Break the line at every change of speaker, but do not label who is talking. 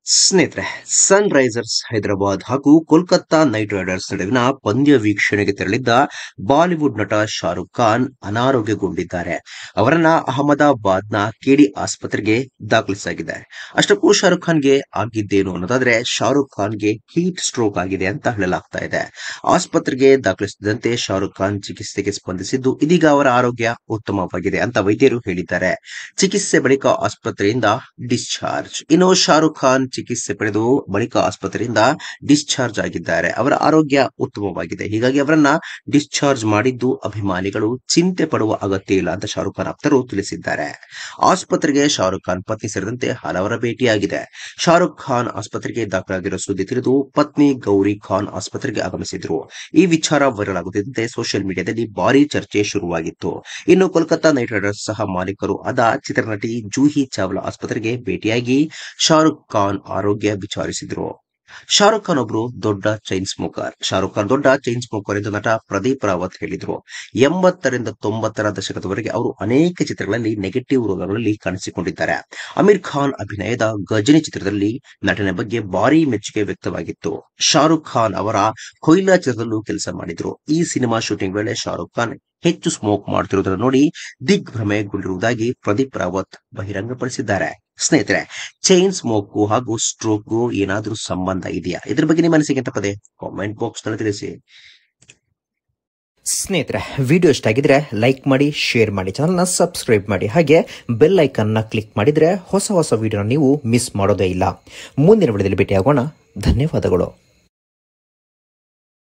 ಸ್ನೇಹಿತರೆ, ಸನ್ ರೈಸರ್ಸ್ ಹೈದರಾಬಾದ್ ಹಾಗೂ Kolkata night Riders ನಡುವಿನ ಪಂದ್ಯ ವೀಕ್ಷಣೆಗೆ ತೆರಳಿದ್ದ ಬಾಲಿವುಡ್ ನಟ ಶಾರುಖ್ ಖಾನ್ ಅನಾರೋಗ್ಯಗೊಂಡಿದ್ದಾರೆ. ಅವರನ್ನ ಅಹಮದಾಬಾದ್ನ ಕೆಡಿ ಆಸ್ಪತ್ರೆಗೆ ದಾಖಲಿಸಲಾಗಿದೆ. ಅಷ್ಟಕ್ಕೂ ಶಾರುಖ್ ಖಾನ್ಗೆ ಆಗಿದ್ದೇನು ಅನ್ನೋದಾದ್ರೆ, ಶಾರುಖ್ ಖಾನ್ಗೆ ಹೀಟ್ ಸ್ಟ್ರೋಕ್ ಆಗಿದೆ ಅಂತ ಹೇಳಲಾಗ್ತಾ ಇದೆ. ಆಸ್ಪತ್ರೆಗೆ ದಾಖಲಿಸಿದಂತೆ ಶಾರುಖ್ ಖಾನ್ ಚಿಕಿತ್ಸೆಗೆ ಸ್ಪಂದಿಸಿದ್ದು, ಇದೀಗ ಅವರ ಆರೋಗ್ಯ ಉತ್ತಮವಾಗಿದೆ ಅಂತ ವೈದ್ಯರು ಹೇಳಿದ್ದಾರೆ. ಚಿಕಿತ್ಸೆ ಬಳಿಕ ಆಸ್ಪತ್ರೆಯಿಂದ ಡಿಸ್ಚಾರ್ಜ್. ಇನ್ನು ಶಾರುಖ್ ಖಾನ್ ಚಿಕಿತ್ಸೆ ಪಡೆದು ಬಳಿಕ ಆಸ್ಪತ್ರೆಯಿಂದ ಡಿಸ್ಚಾರ್ಜ್ ಆಗಿದ್ದಾರೆ. ಅವರ ಆರೋಗ್ಯ ಉತ್ತಮವಾಗಿದೆ, ಹೀಗಾಗಿ ಅವರನ್ನ ಡಿಸ್ಚಾರ್ಜ್ ಮಾಡಿದ್ದು ಅಭಿಮಾನಿಗಳು ಚಿಂತೆ ಪಡುವ ಅಗತ್ಯ ಇಲ್ಲ ಅಂತ ಶಾರುಖ್ ಖಾನ್ ಆಪ್ತರು ತಿಳಿಸಿದ್ದಾರೆ. ಆಸ್ಪತ್ರೆಗೆ ಶಾರುಖ್ ಖಾನ್ ಪತ್ನಿ ಸೇರಿದಂತೆ ಹಲವರ ಭೇಟಿಯಾಗಿದೆ. ಶಾರುಖ್ ಖಾನ್ ಆಸ್ಪತ್ರೆಗೆ ದಾಖಲಾಗಿರೋ ಸುದ್ದಿ ತಿಳಿದು ಪತ್ನಿ ಗೌರಿ ಖಾನ್ ಆಸ್ಪತ್ರೆಗೆ ಆಗಮಿಸಿದ್ರು. ಈ ವಿಚಾರ ವೈರಲ್ ಆಗುತ್ತಿದ್ದಂತೆ ಸೋಷಿಯಲ್ ಮೀಡಿಯಾದಲ್ಲಿ ಭಾರೀ ಚರ್ಚೆ ಶುರುವಾಗಿತ್ತು. ಇನ್ನು ಕೋಲ್ಕತ್ತಾ ನೈಟ್ ರೈಡರ್ಸ್ ಸಹ ಮಾಲೀಕರು ಆದ ಚಿತ್ರನಟಿ ಜೂಹಿ ಚಾವ್ಲಾ ಆಸ್ಪತ್ರೆಗೆ ಭೇಟಿಯಾಗಿ ಶಾರುಖ್ ಖಾನ್ ಆರೋಗ್ಯ ವಿಚಾರಿಸಿದ್ರು. ಶಾರುಖ್ ಖಾನ್ ಒಬ್ರು ದೊಡ್ಡ ಚೈನ್ ಸ್ಮೋಕರ್. ಶಾರುಖ್ ಖಾನ್ ದೊಡ್ಡ ಚೈನ್ ಸ್ಮೋಕರ್ ಎಂದು ನಟ ಪ್ರದೀಪ್ ರಾವತ್ ಹೇಳಿದ್ರು. 80ರಿಂದ 90ರ ದಶಕದವರೆಗೆ ಅವರು ಅನೇಕ ಚಿತ್ರಗಳಲ್ಲಿ ನೆಗೆಟಿವ್ ರೋಲ್ಗಳಲ್ಲಿ ಕಾಣಿಸಿಕೊಂಡಿದ್ದಾರೆ. ಅಮೀರ್ ಖಾನ್ ಅಭಿನಯದ ಗಜನಿ ಚಿತ್ರದಲ್ಲಿ ನಟನೆ ಬಗ್ಗೆ ಭಾರೀ ಮೆಚ್ಚುಗೆ ವ್ಯಕ್ತವಾಗಿತ್ತು. ಶಾರುಖ್ ಖಾನ್ ಅವರ ಕೊಯ್ಲಾ ಚಿತ್ರದಲ್ಲೂ ಕೆಲಸ ಮಾಡಿದ್ರು. ಈ ಸಿನಿಮಾ ಶೂಟಿಂಗ್ ವೇಳೆ ಶಾರುಖ್ ಖಾನ್ ಹೆಚ್ಚು ಸ್ಮೋಕ್ ಮಾಡುತ್ತಿರುವುದನ್ನು ನೋಡಿ ದಿಗ್ಭ್ರಮೆಗೊಂಡಿರುವುದಾಗಿ ಪ್ರದೀಪ್ ರಾವತ್ ಬಹಿರಂಗಪಡಿಸಿದ್ದಾರೆ. ಸ್ನೇಹಿತರೆ, ಚೈನ್ ಸ್ಮೋಕು ಹಾಗೂ ಸ್ಟ್ರೋಕ್ಗೂ ಏನಾದರೂ ಸಂಬಂಧ ಇದೆಯಾ? ಇದ್ರ ಬಗ್ಗೆ ನಿಮ್ಮ ಅನಿಸಿಕೆ ತಪ್ಪದೆ ಕಾಮೆಂಟ್ ಬಾಕ್ಸ್ ನಲ್ಲಿ ತಿಳಿಸಿ.
ಸ್ನೇಹಿತರೆ, ವಿಡಿಯೋ ಇಷ್ಟ ಆಗಿದ್ರೆ ಲೈಕ್ ಮಾಡಿ, ಶೇರ್ ಮಾಡಿ, ಚಾನಲ್ನ ಸಬ್ಸ್ಕ್ರೈಬ್ ಮಾಡಿ, ಹಾಗೆ ಬೆಲ್ ಐಕನ್ ನ ಕ್ಲಿಕ್ ಮಾಡಿದ್ರೆ ಹೊಸ ವಿಡಿಯೋನ ನೀವು ಮಿಸ್ ಮಾಡೋದೇ ಇಲ್ಲ. ಮುಂದಿನ ವಿಡಿಯೋದಲ್ಲಿ ಭೇಟಿಯಾಗೋಣ. ಧನ್ಯವಾದಗಳು.